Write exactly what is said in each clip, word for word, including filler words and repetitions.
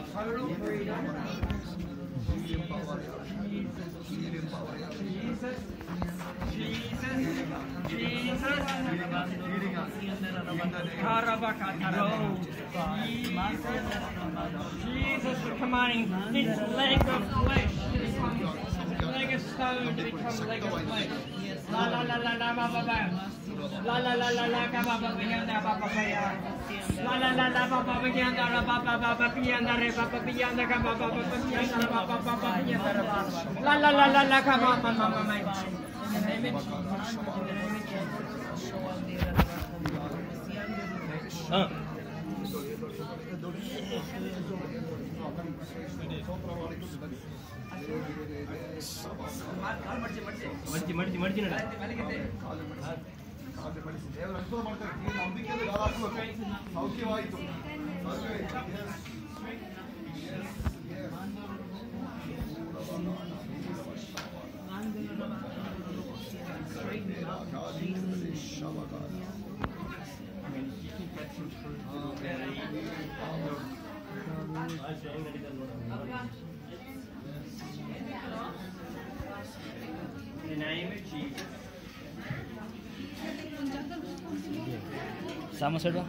total freedom. Jesus, Jesus, Jesus, Jesus, we're commanding this leg of flesh to become leg of stone to become leg of flesh. La la la la la ba ba ba. La la la la la ka ba ba ba yanda ba ba ba ya. La la la la ba ba ba yanda ra ba ba ba ba yanda re ba ba yanda ka ba ba ba yanda ba ba ba ba yanda ra ba. La la la la la ka ba ba ba ba. Ah. ಮಡ್ಚಿ ಮಡ್ಚಿ ಮಡ್ಚಿ Nada ಸೌಖ್ಯವಾಯಿತು. In the name of Jesus. Sama saja.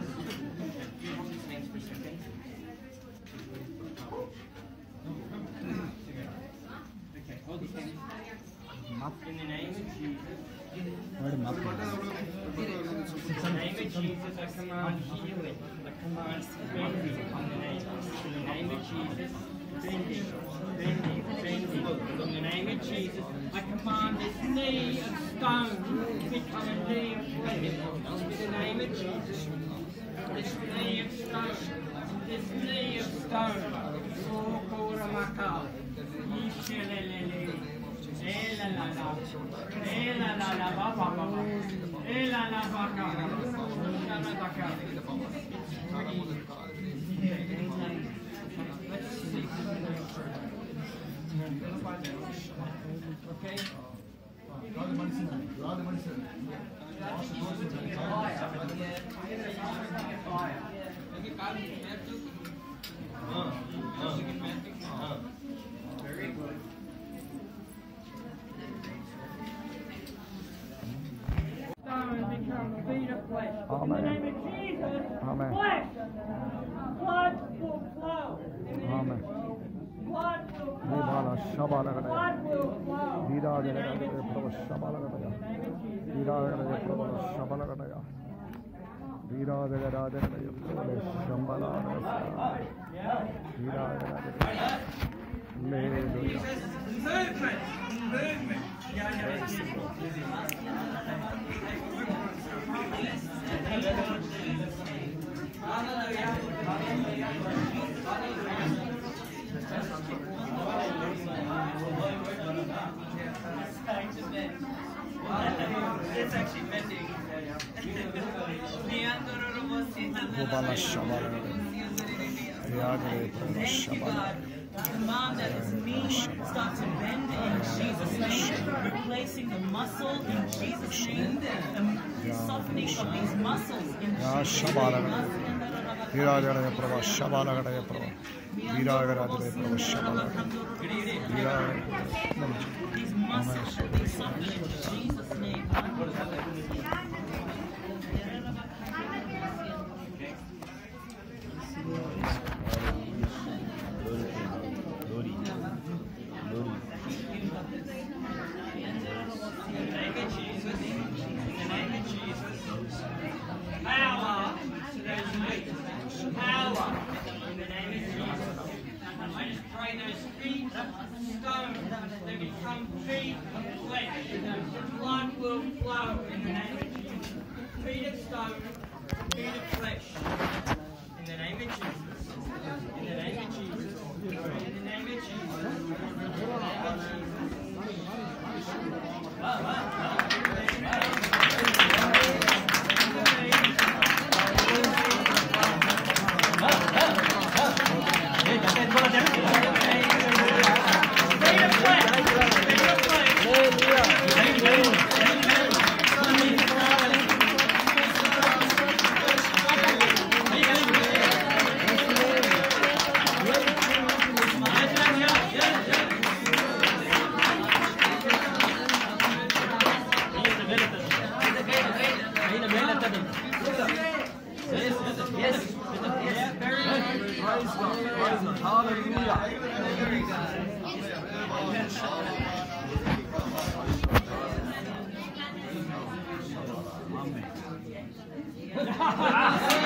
In the name of Jesus. What map? In the name of Jesus, I command healing. I command bending. In the name of Jesus, bending, bending, bending. In the name of Jesus, I command this knee of stone to become a knee of flesh. In the name of Jesus, this knee of stone, this knee of stone. Oh, Koramaka, Yishelele. Ela la la, ela la la ba ba ba, ela la ba ka, ela la ba ka. Okay. Very good. Become feet of flesh. In the name of Jesus, Amen. flesh, blood will flow. Amen. Blood will flow. Nibala shabala Blood gadaya. will flow. Dira In the gadaya name of prabhu Jesus. shabala gadaya. In the name of Jesus. Dira gadaya prabhu shabala gadaya. Dira gadaya gadaya prabhu shabala gadaya. Dira gadaya. Hallelujah. Movement, movement. It's actually mending. Nibala shabala gadaya. Dira gadaya prabhu shabala. Command that his knee start to bend in Jesus' name, replacing the muscle in Jesus' name, the softening of these muscles in Jesus' name. Dira gadaya prabhu shabala gadaya prabhu. Dira gadaya prabhu shabala. Dira. These muscles should be softened in Jesus' name. Power to those feet. Power in the name of Jesus. I just pray those feet of stone, they become feet of flesh. Blood will flow in the name of Jesus. Feet of stone, feet of flesh. In the name of Jesus. In the name of Jesus. In the name of Jesus. In the name of Praise God. Praise God. Hallelujah. Amen.